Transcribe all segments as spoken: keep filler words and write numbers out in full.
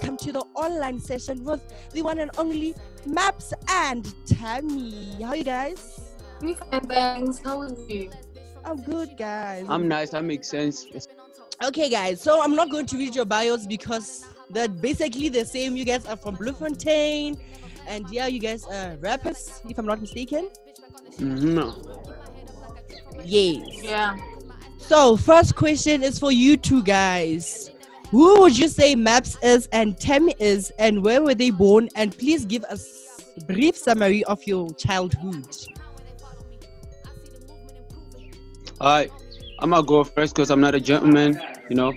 welcome to the online session with the one and only Maps and Tammy. How are you guys? We fine, thanks. How are you? I'm good, guys. I'm nice. That makes sense. Okay, guys. So I'm not going to read your bios because they're basically the same. You guys are from Bloemfontein, and yeah, you guys are rappers, if I'm not mistaken. No. Yes. Yeah. So first question is for you two guys. Who would you say Maps is and Tammy is, and where were they born? And please give us a brief summary of your childhood. Alright, I'm gonna go first because I'm not a gentleman, you know.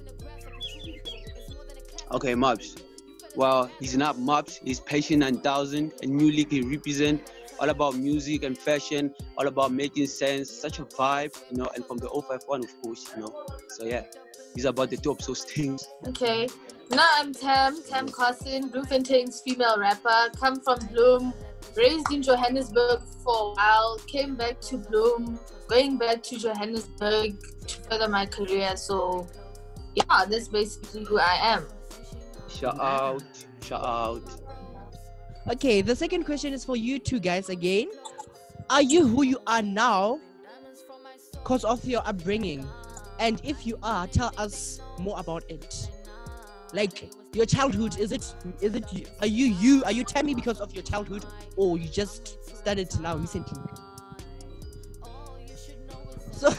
Okay, Mops. Well, he's not Mops, he's Patient nine thousand, a new league he represent. All about music and fashion, all about making sense, such a vibe, you know, and from the oh five one, of course, you know. So yeah, he's about the top, so stings. Okay. Now I'm Tam, Tam Carson, Bloemfontein's female rapper. Come from Bloem, raised in Johannesburg for a while, came back to Bloem, going back to Johannesburg to further my career. So yeah, that's basically who I am. Shout out, shout out. Okay, the second question is for you two guys again. Are you who you are now because of your upbringing? And if you are, tell us more about it. Like your childhood, is it, is it, are you you, are you Tammy because of your childhood, or you just started now recently? So,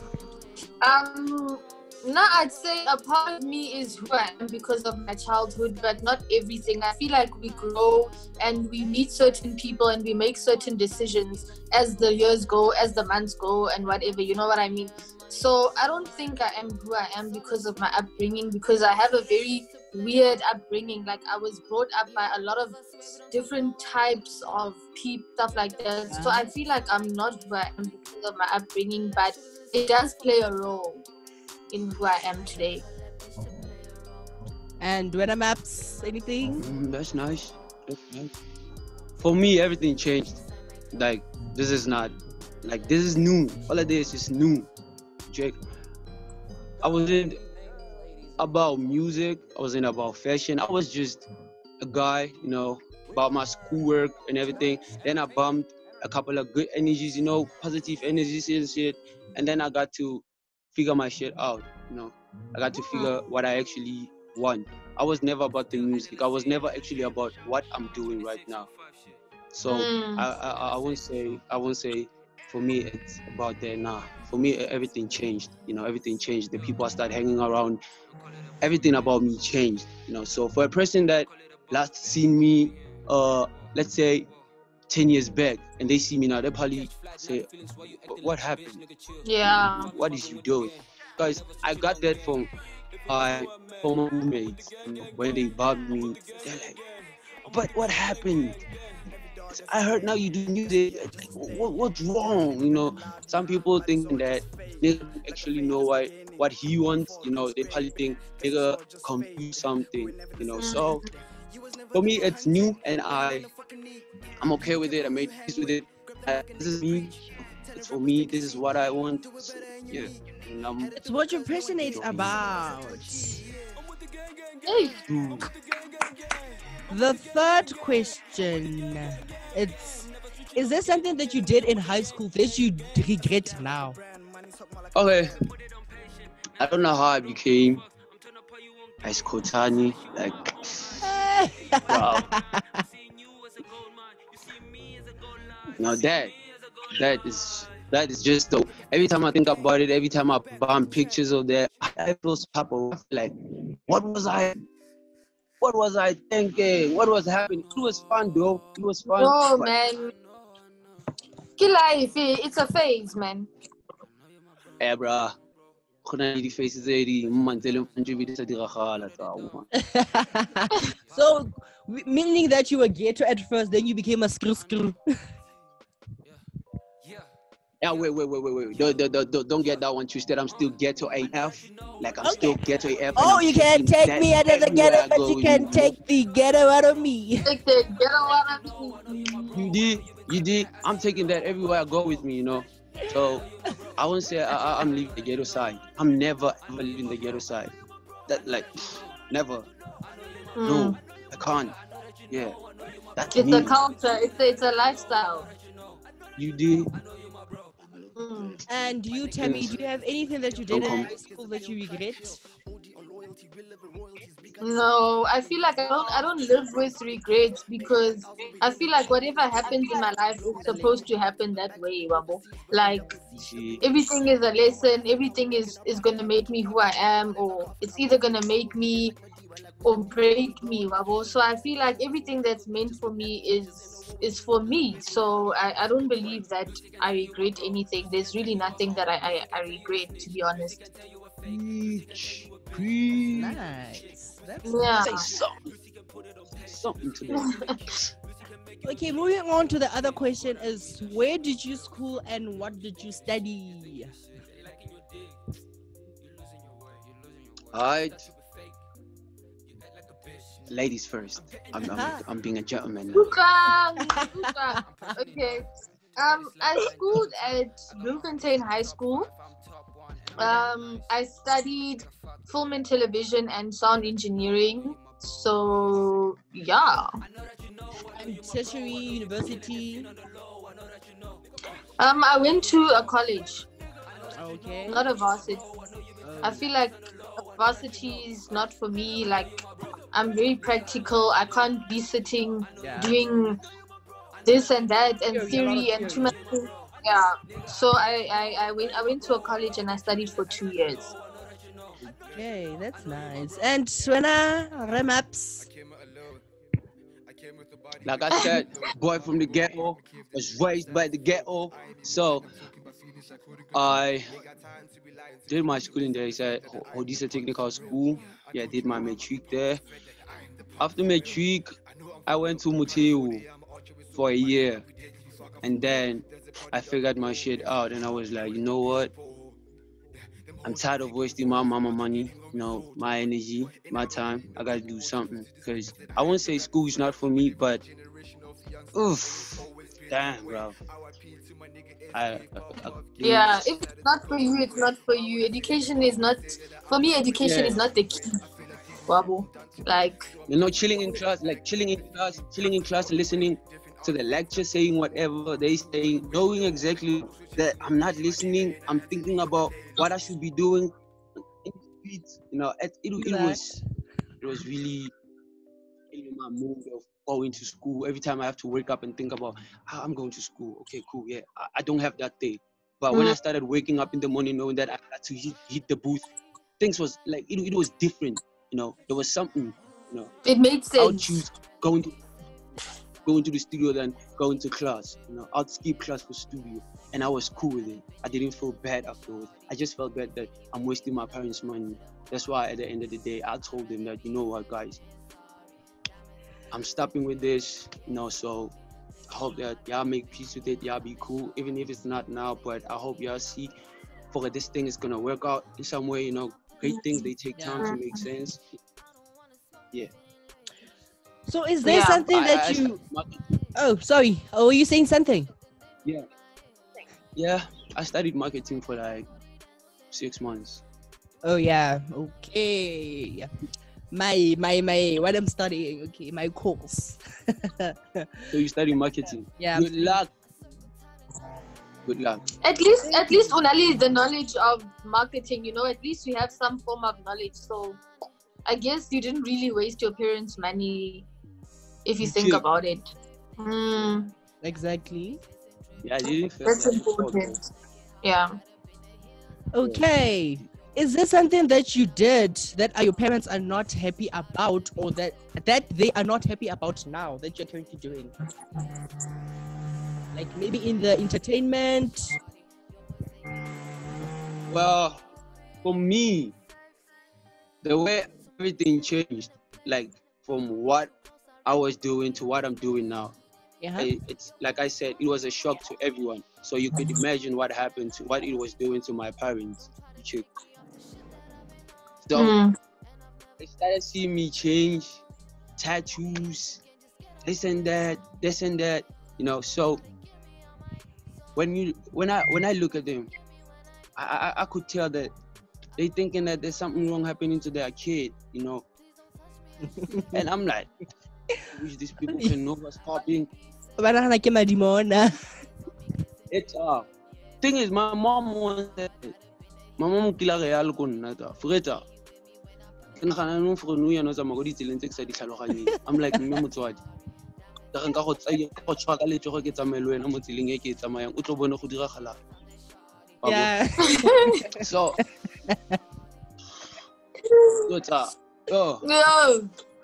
Um, now I'd say a part of me is who I am because of my childhood, but not everything. I feel like we grow and we meet certain people and we make certain decisions as the years go, as the months go, and whatever, you know what I mean? So I don't think I am who I am because of my upbringing, because I have a very weird upbringing. Like I was brought up by a lot of different types of people, stuff like that. So I feel like I'm not who I am because of my upbringing, but it does play a role in who I am today. and weather maps, anything? Mm, that's nice. That's nice. For me, everything changed. Like, this is not, like, this is new. All of this is new. Jake, I wasn't about music. I wasn't about fashion. I was just a guy, you know, about my schoolwork and everything. Then I bumped a couple of good energies, you know, positive energies and shit. And then I got to figure my shit out, you know. I got to figure what I actually want. I was never about the music. I was never actually about what I'm doing right now. So Mm. I, I I won't say I won't say for me it's about that. Nah, for me everything changed. You know, everything changed. The people I started hanging around, everything about me changed. You know, so for a person that last seen me, uh, let's say ten years back, and they see me now, they probably say, "What happened? Yeah. What is you doing?" Guys, I got that from my former roommates. You know, when they bugged me, they're like, "But what happened? I heard now you do music. Like, what, what's wrong?" You know, some people think that they don't actually know why what he wants. You know, they probably think they're gonna confuse something. You know, so for me, it's new, and I, I'm okay with it. I made peace with it. Uh, this is me. It's for me. This is what I want. So, yeah. And I'm, It's what you're passionate about. Hey. dude, The third question, it's, is there something that you did in high school that you regret now? okay. I don't know how I became Ice Kotani. Like, wow. Now that, that is, that is just the, every time I think about it, every time I bump pictures of that, I feel so happy. I feel like, what was I, what was I thinking? What was happening? It was fun, though. It was fun. Oh but- man. Kill life, it's a phase, man. Eh, bruh. Khona le di-faces tse di mmantse mfantse be di sa diragala tsa o. So, w- meaning that you were ghetto at first, then you became a screw screw. Yeah, wait, wait, wait, wait, wait. Don't, don't, don't, don't get that one twisted. I'm still ghetto A F. Like, I'm Okay. still ghetto A F. and Oh, I'm you can't taking take that me out of the everywhere ghetto, I but go, you can know? take the ghetto out of me. Take the get out of me. You did, you did. I'm taking that everywhere I go with me, you know. So, I won't say I, I, I'm leaving the ghetto side. I'm never, ever leaving the ghetto side. That, like, never. No, I can't. Yeah, that's It's me. a culture. It's a, it's a lifestyle. You did. Mm. And you, Tammy, do you have anything that you did Don't in come. high school that you regret? No, I feel like I don't I don't live with regrets because I feel like whatever happens in my life is supposed to happen that way, Wabo. Like See, everything is a lesson, everything is, is gonna make me who I am, or it's either gonna make me or break me, Wabo. So I feel like everything that's meant for me is is for me. So I, I don't believe that I regret anything. There's really nothing that I, I, I regret, to be honest. preach, preach. Nice. That's Yeah. Say something. Say something to them. okay. Moving on to the other question is, where did you school and what did you study? Alright. Ladies first. I'm, I'm, I'm being a gentleman now. Lupang, Lupang. Okay. Um, I schooled at Bloemfontein High School. Um, I studied film and television and sound engineering. So yeah. And tertiary university. Um, I went to a college, Okay. not a varsity. I Um, feel like varsity is not for me. Like, I'm very practical. I can't be sitting yeah. doing this and that and Theory, a lot of theory and too much. Yeah. So I, I, I went I went to a college and I studied for two years. Okay, that's nice. And Swena Remaps. Like I said, boy from the ghetto, was raised by the ghetto. So I did my schooling there. It's at Odisa Technical School. Yeah, I did my matric there. After matric, I went to Muteu for a year. And then I figured my shit out and I was like, you know what? I'm tired of wasting my mama money, you know, my energy, my time. I gotta do something. Because I won't say school is not for me, but oof, damn, bro. I, I, I, Yeah, if it's not for you, it's not for you. Education is not for me. Education Yeah. is not the key, Wabu. Like, you know, chilling in class, like chilling in class, chilling in class and listening to the lecture, saying whatever they saying, knowing exactly that I'm not listening, I'm thinking about what I should be doing. You know, it, it, it was it was really in my mood of going to school. Every time I have to wake up and think about, ah, I'm going to school. Okay, cool, yeah. I, I don't have that day. But when I started waking up in the morning knowing that I had to hit, hit the booth, things was like, it, it was different. You know, there was something, you know. it made I would sense. choose going to going to the studio than going to class. You know, I'd skip class for studio, and I was cool with it. I didn't feel bad afterwards. I just felt bad that I'm wasting my parents' money. That's why at the end of the day, I told them that, you know what, guys, I'm stopping with this. You know, so I hope that y'all make peace with it. Y'all be cool, even if it's not now. But I hope y'all see for this thing is gonna work out in some way. You know, great things, they take time to make sense. Yeah. So is there Yeah. something I- that I- you... I- Oh, sorry. Oh, were you saying something? Yeah. Yeah, I studied marketing for like six months. Oh, yeah. Okay. My, my, my, what I'm studying. Okay, my course. So you study marketing. Yeah. Good luck. Good luck. At least, at least Unali is the knowledge of marketing. You know, at least we have some form of knowledge. So, I guess you didn't really waste your parents' money, if you You think did. about it. Mm, Exactly. Yeah, I didn't feel that's like- important. Yeah. Okay. Is there something that you did that are your parents are not happy about, or that that they are not happy about now that you're currently doing? Like maybe in the entertainment. Well, for me, the way everything changed, like from what I was doing to what I'm doing now, Yeah. it, it's like I said, it was a shock to everyone. So you could imagine what happened to what it was doing to my parents. So Mm. they started seeing me change, tattoos, this and that, this and that, you know. So when you when I when I look at them, I I, I could tell that they thinking that there's something wrong happening to their kid, you know. And I'm like, wish these people can know what's popping. It's uh thing is my mom wanted my mom kila re ya le ko nna ta freta ke nagana no for no ya no tsa mo go ditseleng tse ke sa di tlhaloganyeng. I'm like mme motswadi ka nka go tsaya go tshwa ka letse go ke tsamaya le wena mo tseleng e ke tsamayang o tlo bone go dira gala. Yeah. So what's up? Oh. No.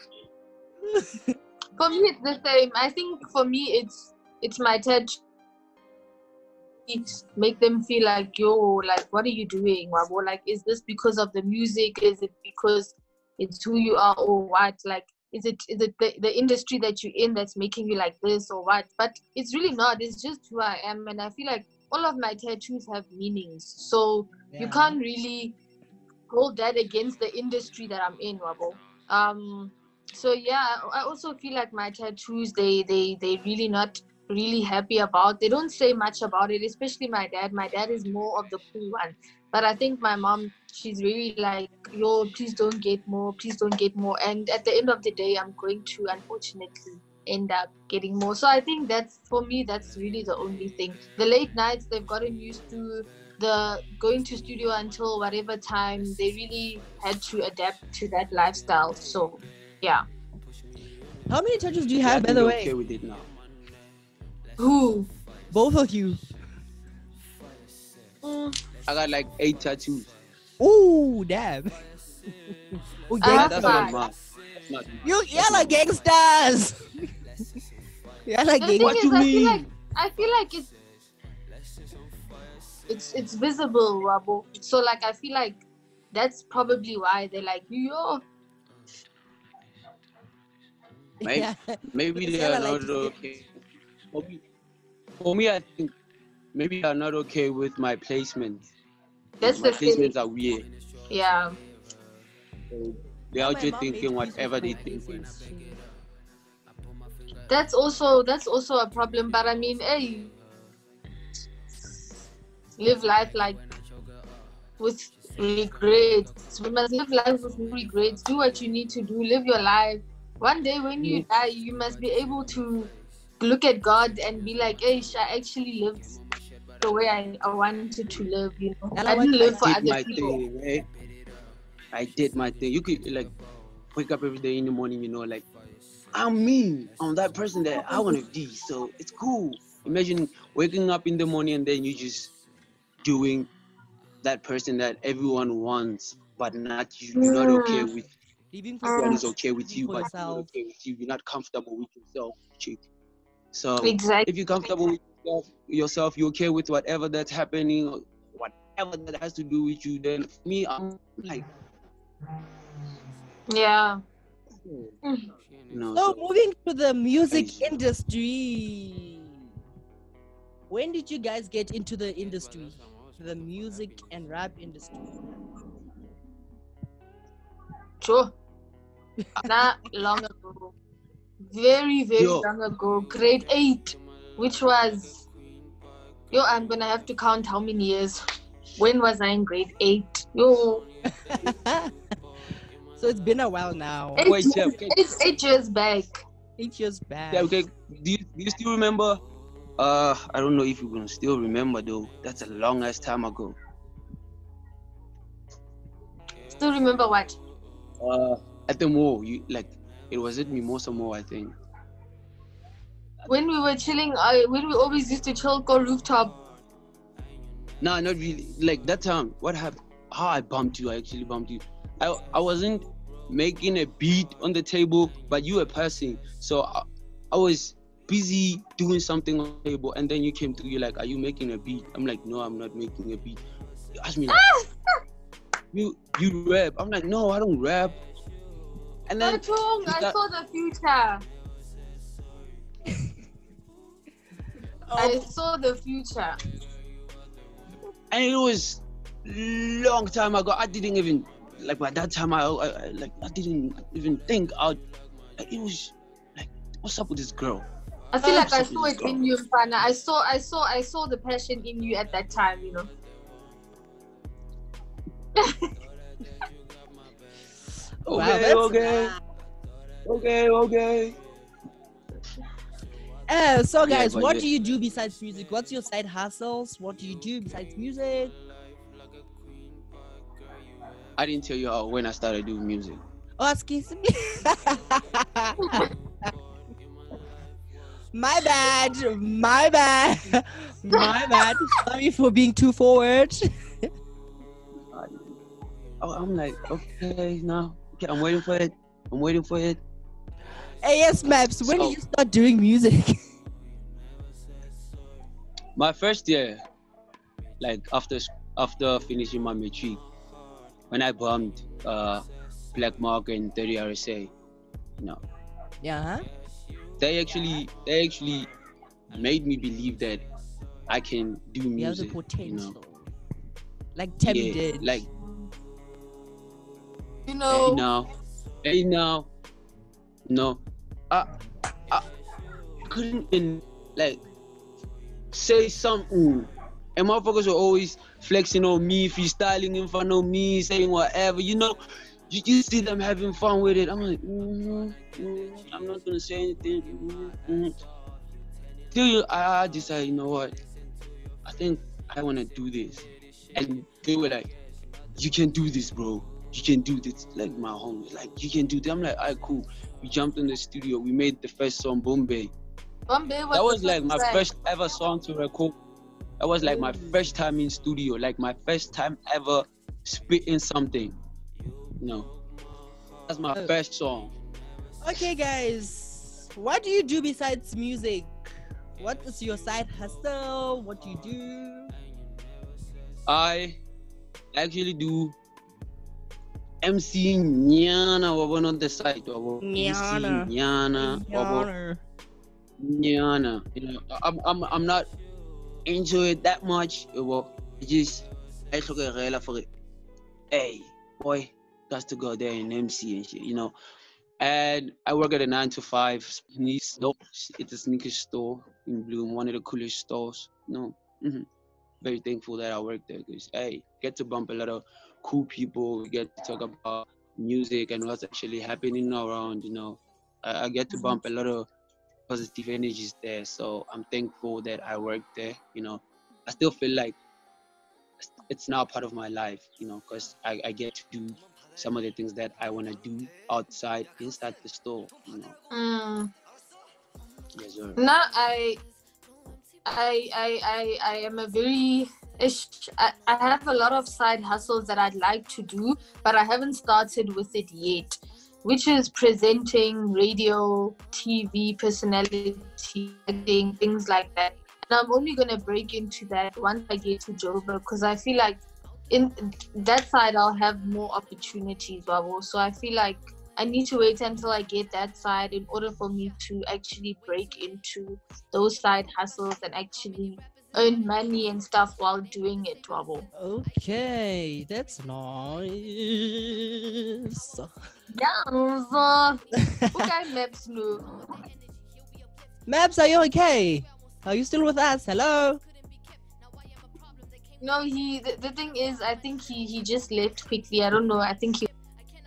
For me, it's the same. I think for me, it's it's my tattoo. It make them feel like, yo, like, what are you doing? Wabo? Like, is this because of the music? Is it because it's who you are or what? Like, is it is it the, the industry that you're in that's making you like this or what? But it's really not. It's just who I am. And I feel like all of my tattoos have meanings. So yeah. You can't really hold that against the industry that I'm in, Wabo. Um, so yeah, I also feel like my tattoos, they they they really not really happy about. They don't say much about it, especially my dad. My dad is more of the cool one. But I think my mom, she's really like, yo, please don't get more, please don't get more. And at the end of the day, I'm going to unfortunately end up getting more. So I think that's, for me, that's really the only thing. The late nights, they've gotten used to the going to studio until whatever time. They really had to adapt to that lifestyle. So yeah. How many tattoos do you have, by the way? Okay with it now. Who? Both of you. Mm. I got like eight tattoos. Ooh, damn. Oh, I That's have not five. mine. You, you're like gangsters. You're like The thing gangsters. is, you I mean? feel like I feel like it's it's it's visible, Wabo. So like I feel like that's probably why they're like, yo. Maybe, Yeah. maybe It's they are kinda like not you said. okay. For me, for me, I think maybe they are not okay with my placements. That's My the thing. placements are weird. Yeah. So they Yeah, are my just mom thinking makes whatever they peace with think. my faces. That's also that's also a problem. But I mean, hey, live life like with regrets. We must live life with no regrets. Do what you need to do. Live your life. One day when you die, you must be able to look at God and be like, hey, I actually lived the way I, I wanted to live, you know. And I I didn't want- live I for did other my people. thing, right? I did my thing. You could like wake up every day in the morning, you know, like I'm me. I'm that person that I want to be. So it's cool. Imagine waking up in the morning and then you just doing that person that everyone wants, but not you. You're not okay Mm. with. Living for Everyone Mm. is okay with living you, for but you're not yourself. okay with you. You're not comfortable with yourself, chick. So Exactly. if you're comfortable with yourself, yourself, you're okay with whatever that's happening, or whatever that has to do with you, then for me, I'm like, Yeah. you Mm. know, So so moving to the music Crazy. industry. When did you guys get into the industry? The music and rap industry. Sure. Not long ago. Very, very Yo. long ago. Grade eight, which was, yo, I'm gonna have to count how many years. When was I in grade eight? Yo, So it's been a while now. eight, Wait, yeah, okay. eight, eight years back. Eight years back. Yeah, okay. Do you, do you still remember? Uh, I don't know if you're gonna still remember though. That's a long ass time ago. Still remember what? Uh, at the mall, you like it was at Mimosa Mall, I think. When we were chilling, I when we always used to chill, go rooftop. No, not really. Like that time, what happened? How I bumped you? I actually bumped you. I I wasn't making a beat on the table, but you were passing. So I, I was busy doing something on the table, and then you came through. You're like, "Are you making a beat?" I'm like, "No, I'm not making a beat." You asked me, like, "You you rap?" I'm like, "No, I don't rap." And then Not wrong. you I got- saw the future. I saw the future. and it was long time ago. I didn't even like by that time. I, I, I like I didn't even think out. It was like, what's up with this girl? I feel Ah, like I something saw is it in wrong. you, Mfana. I saw, I saw, I saw the passion in you at that time. You know. Wow, Okay, that's okay. nice. Okay, okay. Uh, so Yeah, guys, but what yeah. do you do besides music? What's your side hustles? What do you do besides music? I didn't tell you how when I started doing music. Oh, excuse me. My bad. My bad. My bad. Sorry for being too forward. Oh, I'm like, okay, now, okay, I'm waiting for it. I'm waiting for it. Hey, yes, Maps. When So- did you start doing music? My first year, like after after finishing my matric, when I bumped uh, Black Mark and thirty R S A, you know, Yeah. Huh? they actually they actually made me believe that I can do You have the music. potential. You know? Like Tammy Yeah, did. like You hey know, now, hey now, no, I I couldn't even like say something. And motherfuckers were always flexing on me, freestyling in front of me, saying whatever, you know. You, you see them having fun with it. I'm like, mm-hmm, mm-hmm, I'm not gonna say anything. Mm-hmm, mm-hmm. Till you, I, I decided, you know what? I think I wanna do this. And they were like, you can do this, bro. You can do this. Like my homies, like you can do this. I'm like, alright, cool. We jumped in the studio. We made the first song, Bombay. Bombay was That the was like my track. first ever song to record. That was like my first time in studio, like my first time ever spitting something. No, that's my Oh. first song. Okay, guys. What do you do besides music? What is your side hustle? What do you do? I actually do MCing Nyana, wabo on the side, wabo. Nyana. MCing Nyana, wabo. Yawner. Nyana. You know, I'm I'm I'm not into it that much. Wabo. It just I look at real for it. Hey, boy, got to go there and M C and shit, you know. And I work at a nine to five sneak store. It's a sneaker store in Bloom, one of the coolest stores. No, mm-hmm. Very thankful that I work there because hey, get to bump a lot of cool people. We get to talk about music and what's actually happening around. You know, I, I get to bump a lot of positive energies there. So I'm thankful that I work there. You know, I still feel like it's now part of my life. You know, because I, I get to do some of the things that I want to do outside, inside the store, you know. Mm. Yes, sir. Now I, I, I, I, I am a very. I, I have a lot of side hustles that I'd like to do, but I haven't started with it yet. Which is presenting, radio, T V personality, things like that. And I'm only gonna break into that once I get to Joburg because I feel like in that side I'll have more opportunities, Babo. So I feel like I need to wait until I get that side in order for me to actually break into those side hustles and actually earn money and stuff while doing it, Babo. Okay, that's nice. Yeah, so, okay, Maps, no. Maps, are you okay? Are you still with us? Hello? No, he. The, the thing is, I think he he just left quickly. I don't know. I think he.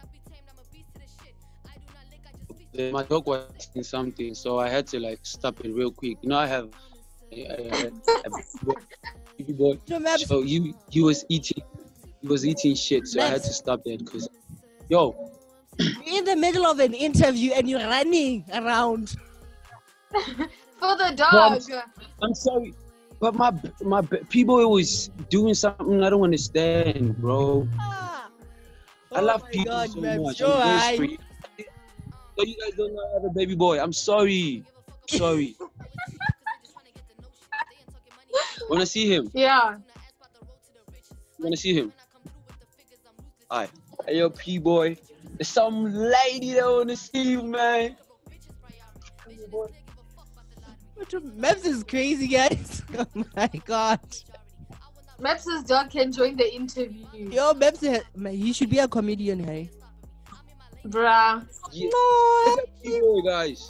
My dog was eating something, so I had to like stop it real quick. You know, I have a, a, a baby boy, No, Maps. so he he was eating, he was eating shit, so I had to stop that because, yo, You're in the middle of an interview and you're running around. For the dog. I'm sorry, but my my people was doing something I don't understand, bro. Ah. I Oh love my people God, so Maps, much. you're I'm very right. sweet. So you guys don't know I have a baby boy. I'm sorry. Sorry. Wanna see him? Yeah. Wanna see him? Alright. Hey yo, P boy. There's some lady that wanna see you, man. Maps is crazy, guys. Oh my God. Maps' dog can join the interview. Yo, Maps, man, he should be a comedian, hey? Bruh. Yeah. No. P boy, guys.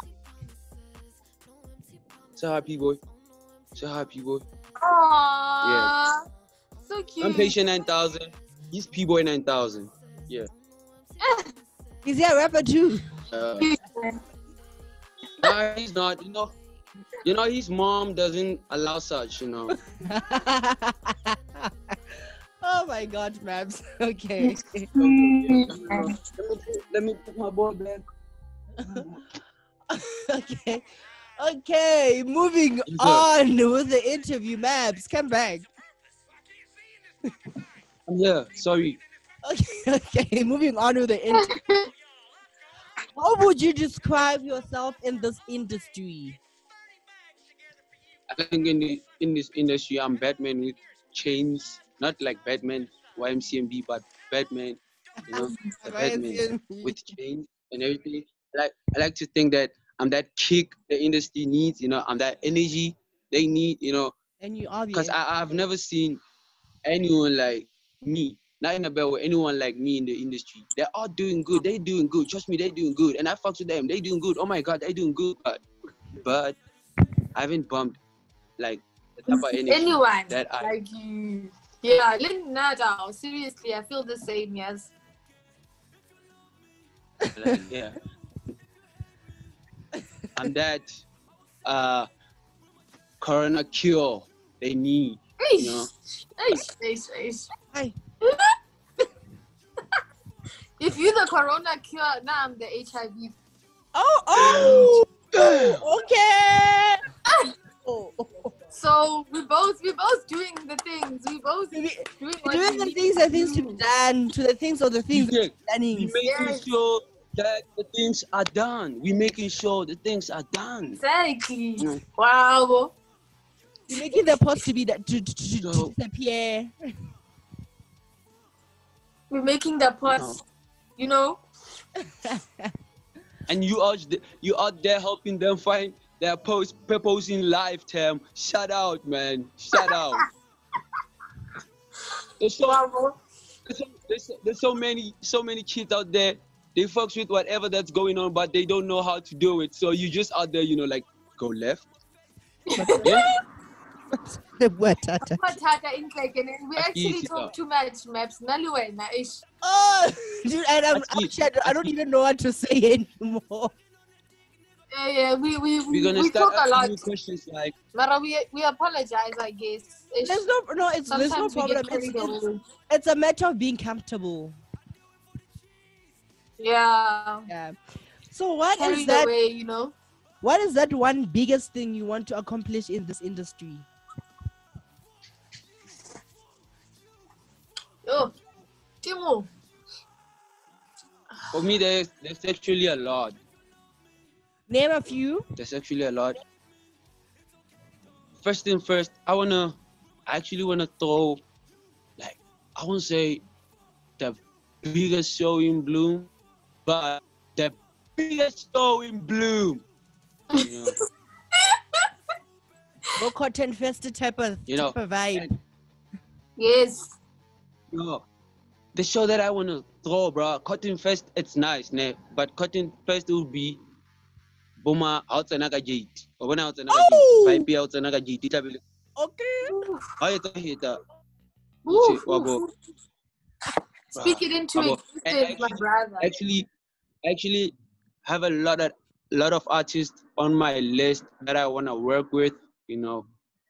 Say hi, P boy. Say hi, P boy. Aww. So cute. I'm Patient nine thousand. He's P boy nine thousand. Yeah. Is he a rapper too? Uh, No, he's not. You know, you know, his mom doesn't allow such. You know. Oh my God, Mabs. Okay. Let me, let me put my boy back. Okay. Okay. Moving Yes, sir. on with the interview, Mabs. Come back. I'm here. Sorry. Okay. Okay. Moving on with the interview. How would you describe yourself in this industry? I think in the in this industry, I'm Batman with chains, not like Batman Y M C M B, but Batman, you know, the Batman with chains and everything. Like I like to think that I'm that kick the industry needs, you know, I'm that energy they need, you know, And you are the because I I've never seen anyone like me, not in a bad way, anyone like me in the industry. They're all doing good. They doing good. Trust me, they doing good. And I fuck with them. They doing good. Oh my God, they doing good. But, but I haven't bumped like the type of energy Anyone that I like you. Yeah, Nada. Seriously, I feel the same, yes. like, yeah. I'm that uh corona cure they need. You know? Eish, eish, eish. Hi. If you're the corona cure, now I'm the H I V. Oh, oh, okay. Oh, So we both we both doing the things. We both we, doing, what doing we the need things to that things to do. be done, to the things or the things Yeah. that are We done. making Yes. sure that the things are done. We making sure the things are done. Exactly. Mm. Wow. You're making the post to be that to, to, to, to So- disappear. We're making the post, you know. And you out th- you out there helping them find their post purpose in life, Tam. Shout out, man. Shout out. There's so, Wow. there's, so, there's, so, there's so many so many kids out there. They fucks with whatever that's going on, but they don't know how to do it. So you just out there, you know, like go left. Yeah. The word, Tata. Matata in like, and we That's actually easy, talk though. too much, Maps. Naliwe na ish. Oh, dude, and I'm, That's it. actually, I don't- I don't even know what to say anymore. Yeah, yeah. We we We're gonna we start talk a asking you lot. questions like, Mara, we we apologize, I guess. Ish. There's no, no, it's there's no Sometimes we problem. get It's, carried it's, away. it's a matter of being comfortable. Yeah. Yeah. So what is Carried that? away, you know. What is that one biggest thing you want to accomplish in this industry? Oh, Timo. for me, there's there's actually a lot. Name a few. There's actually a lot. First thing first, I wanna, I actually wanna throw, like, I won't say the biggest show in Bloom, but the biggest show in Bloom. You know, No cotton fest type of, You know, type of vibe. and- Yes. you know, the show that I wanna throw, bro. Cotton Fest, it's nice, ne? But Cotton Fest will be Boma outside Naga Gate. Or when outside Naga Oh! Gate, five p outside Naga Gate. It will. Okay. I hit hit that. Oof, Wabo. oof, oof. Speak it into Wabo. And existence, my actually- brother. Actually, actually, have a lot of lot of artists on my list that I wanna work with. You know,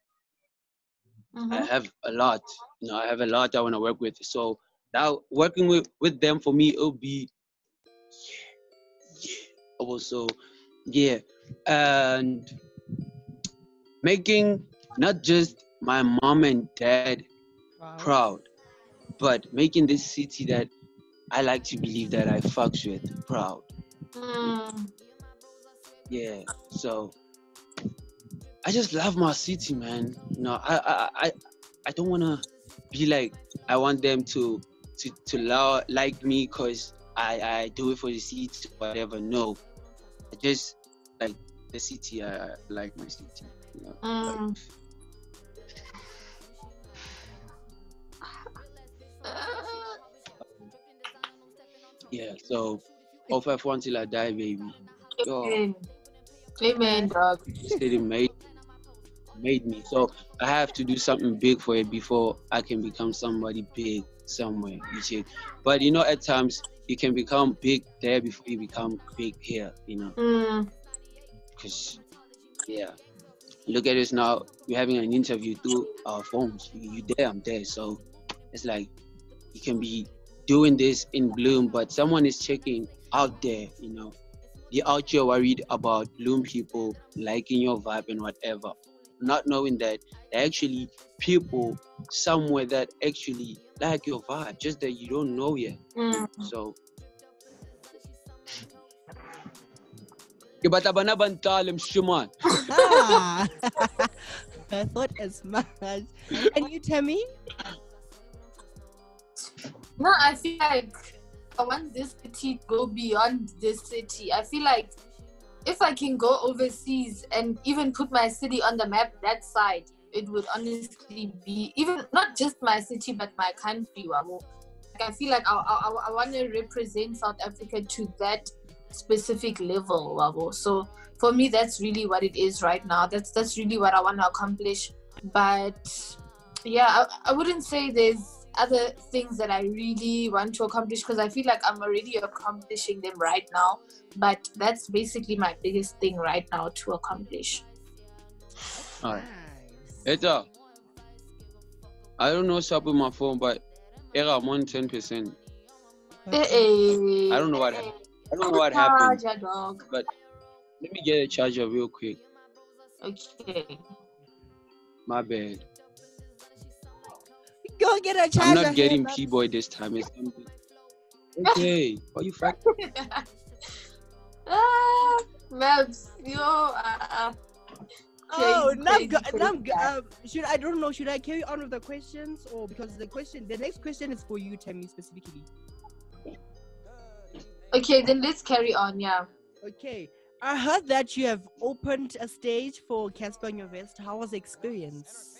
I Mhm. have a lot. You know, I have a lot I wanna work with. So now working with with them for me, it'll be yeah, yeah. Also, yeah, and making not just my mom and dad Wow. proud, but making this city that I like to believe that I fucks with proud. Mm. Yeah. So I just love my city, man. You know, I I I, I don't wanna be like I want them to to to love, like me because I I do it for the city or whatever. No, I just like the city. I, I like my city. You know? Mm. Yeah. So oh five one till I die, baby. Yo, Amen. Amen, dog. the city made made me. So I have to do something big for it before I can become somebody big somewhere. You see. But you know, at times you can become big there before you become big here, you know. Mm. Because, yeah, look at us now. We're having an interview through our phones. You, you there, I'm there. So it's like you can be doing this in Bloom, but someone is checking out there, you know. You're out here worried about Bloom people liking your vibe and whatever, not knowing that there are actually people somewhere that actually like your vibe, just that you don't know yet. Mm. So Ibata bana bantalem shuman. Ah, I thought as much. And you, Tammy? No, I feel like I want this city to go beyond this city. I feel like if I can go overseas and even put my city on the map that side, it would honestly be even not just my city but my country. Like I feel like I I, I want to represent South Africa to that specific level. Wabo. So for me, that's really what it is right now. That's that's really what I want to accomplish. But yeah, I, I wouldn't say there's other things that I really want to accomplish because I feel like I'm already accomplishing them right now. But that's basically my biggest thing right now to accomplish. All right. Eta, I don't know what's up with my phone, but I'm on ten percent. Hey, I don't know what happened. I don't know what happened. Dog. But let me get a charger real quick. Okay. My bad. Go get a charger. I'm not getting here, P-Boy this time. It's something. Okay. Why you fuck? Ah, Maps, yo. Uh, Oh, now, now, uh, should I don't know? Should I carry on with the questions, or because the question, the next question is for you, Tammy, specifically. Okay, then let's carry on. Yeah. Okay, I heard that you have opened a stage for Casper on Your Vest. How was the experience?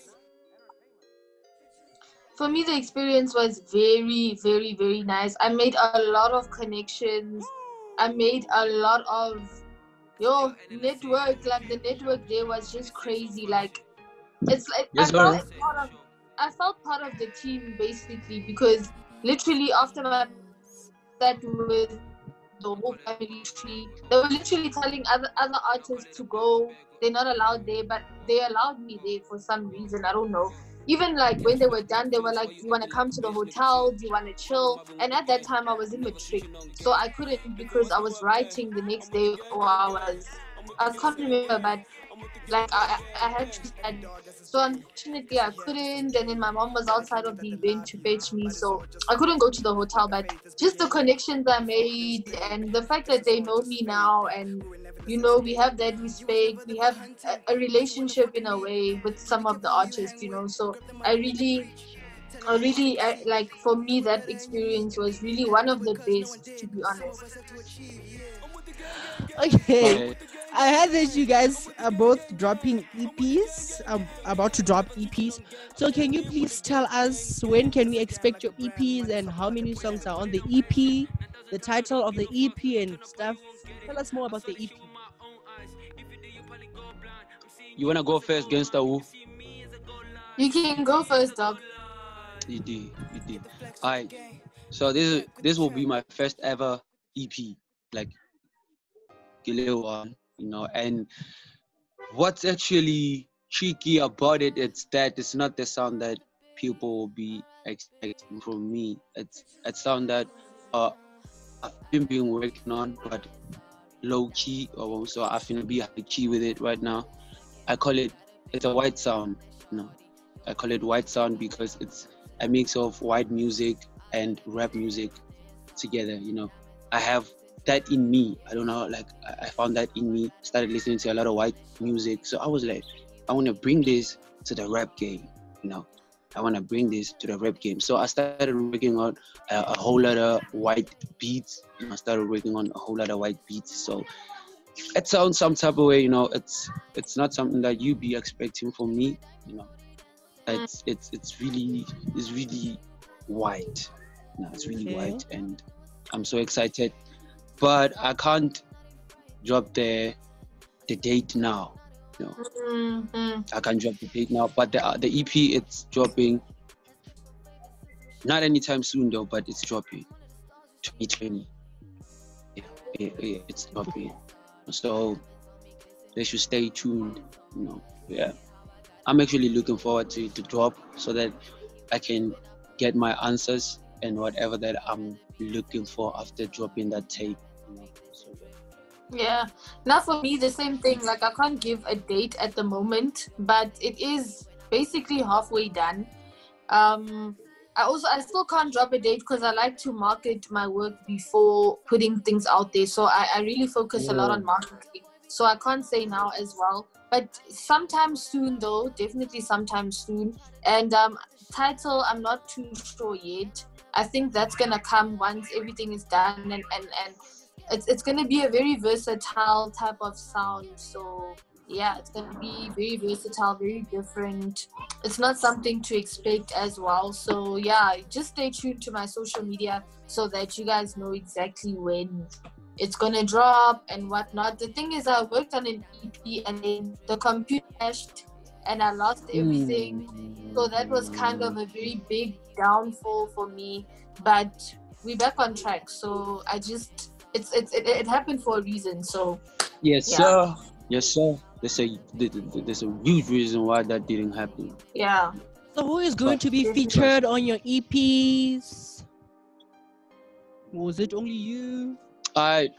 For me, the experience was very, very, very nice. I made a lot of connections. I made a lot of yo network. Like the network there was just crazy. Like it's like yes, I felt part of I felt part of the team basically because literally after my that with the whole family tree, they were literally telling other other artists to go. They're not allowed there, but they allowed me there for some reason. I don't know. Even like when they were done, they were like, "Do you want to come to the hotel? Do you want to chill?" And at that time, I was in matric, so I couldn't because I was writing the next day, or I was, I can't remember, but like I, I had to study. So unfortunately, I couldn't. And then my mom was outside of the event to fetch me, so I couldn't go to the hotel. But just the connections I made and the fact that they know me now, and you know, we have that respect, we have a, a relationship in a way with some of the artists, you know. So I really, I really I, like for me that experience was really one of the best, to be honest. Okay, I heard that you guys are both dropping E Ps, um, about to drop E Ps. So can you please tell us when can we expect your E Ps and how many songs are on the E P, the title of the E P and stuff? Tell us more about the E P. You wanna go first, Gangsta Wu? You can go first, dog. You did, you did. Alright. So this is this will be my first ever E P, like a little one, you know. And what's actually tricky about it, it's that it's not the sound that people will be expecting from me. It's a sound that uh I've been been working on, but low key, or so I finna be high key with it right now. I call it it's a white sound, you know. I call it white sound because it's a mix of white music and rap music together, you know. I have that in me. I don't know, like I found that in me. Started listening to a lot of white music, so I was like, I want to bring this to the rap game, you know. I want to bring this to the rap game. So I started working on a, a whole lot of white beats. You know, I started working on a whole lot of white beats. So it sounds some type of way, you know. It's it's not something that you be expecting from me, you know. It's it's it's really it's really white. You know, it's really Okay. white, and I'm so excited. But I can't drop the the date now. You know, Mm-hmm. I can't drop the date now. But the uh, the E P, it's dropping. Not anytime soon though, but it's dropping. twenty twenty. Yeah, it, it, it's dropping. So they should stay tuned. You know, yeah. I'm actually looking forward to to drop so that I can get my answers and whatever that I'm looking for after dropping that tape. You know, so, yeah. Now for me, the same thing. Like I can't give a date at the moment, but it is basically halfway done. Um, I also I still can't drop a date because I like to market my work before putting things out there. So I, I really focus yeah. a lot on marketing. So I can't say now as well. But sometime soon though, definitely sometime soon. And um, title, I'm not too sure yet. I think that's gonna come once everything is done, and, and, and it's it's gonna be a very versatile type of sound. So yeah, it's gonna be very versatile, very different. It's not something to expect as well. So yeah, just stay tuned to my social media so that you guys know exactly when it's gonna drop and whatnot. The thing is, I worked on an E P and then the computer crashed and I lost everything. Mm. So that was kind of a very big downfall for me. But we're back on track. So I just, it's, it's it, it happened for a reason. So yes, yeah. sir. Yes, sir. There's a there's a huge reason why that didn't happen. Yeah. So who is going to be featured on your E Ps? Was it only you? I,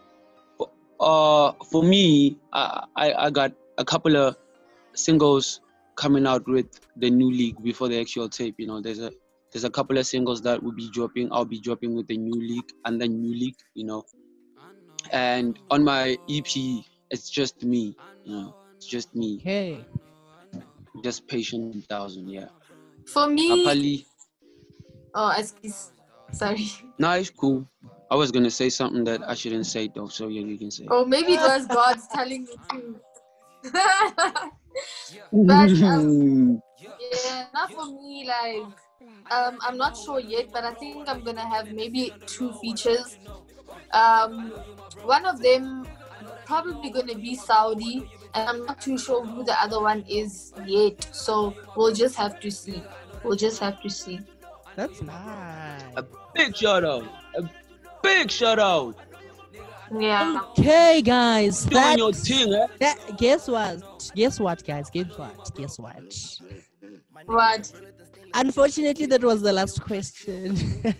uh, for me, I, I I got a couple of singles coming out with the new league before the actual tape. You know, there's a there's a couple of singles that will be dropping. I'll be dropping with the new league and the new league. You know, and on my E P, it's just me. You know, it's just me. Okay. Just Patient one thousand, yeah. For me. Apali. Oh, excuse. Sorry. No, it's cool. I was gonna say something that I shouldn't say though, so yeah, you can say. Oh, maybe it was God's telling me to. But um, yeah, not for me. Like, um, I'm not sure yet, but I think I'm gonna have maybe two features. Um, one of them probably gonna be Saudi, and I'm not too sure who the other one is yet. So we'll just have to see. We'll just have to see. That's nice. A big shout out. A big shout out. Yeah. Okay, guys. Doing your thing, eh? That, guess what? Guess what, guys? Guess what? Guess what? What? Unfortunately, that was the last question.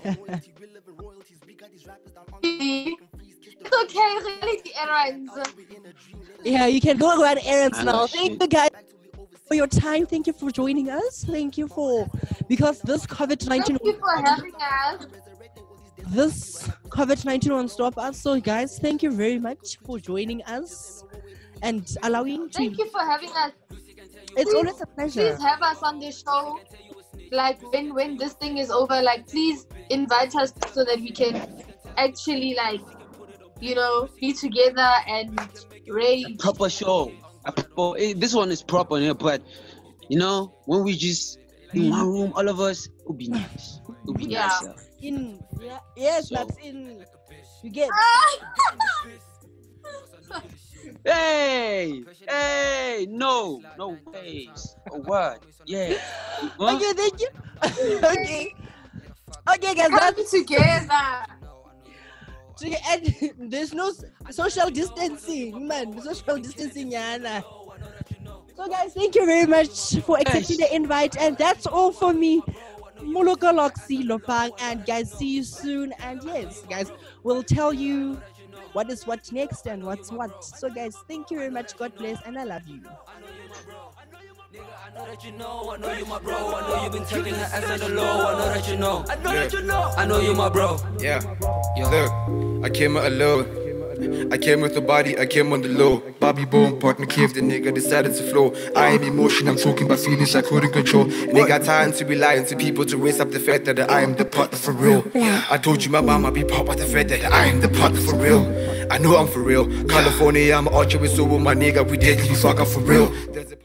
It's okay, really, errands. Yeah, you can go run errands I now. know Thank shit. you guys for your time. Thank you for joining us. Thank you for, because this COVID nineteen. Thank you for having us. This COVID nineteen won't stop us. So, guys, thank you very much for joining us and allowing to. Thank you for having us. It's please, always a pleasure. Please have us on the show. Like when when this thing is over, like please invite us so that we can actually like, you know, be together and rage. Proper show. A proper, eh, this one is proper, yeah, but you know, when we just in one room, all of us, it would be nice. It would be Yeah. nice. Yeah. In yeah, yes, So- that's in. You get. Hey, hey, no, no ways. Oh, what? Yeah. Huh? Okay, thank you. Okay. Okay, guys, Come that's together. and there's no s- social distancing, man. Social distancing, Yana. So, guys, thank you very much for accepting the invite, and that's all for me. Moloko Lokxiie Lopang, and guys, see you soon. And yes, guys, we'll tell you what is what next and what's what. So, guys, thank you very much. God bless, and I love you. I know that you know, I know you my bro. I know you've been taking her ass on the low. I know that you know, I know Yeah. that you know, I know you my bro. Yeah, look, I came out alone. I came with the body, I came on the low. Bobby Bone, partner cave, the nigga decided to flow. I am emotion, I'm talking about feelings I couldn't control. And they got time to be lying to people to raise up the fact that I am the partner for real. I told you my mama be proud by the fact that I am the partner for real. I know I'm for real. California, I'm an archer with so with my nigga, we deadly fucker for real. There's a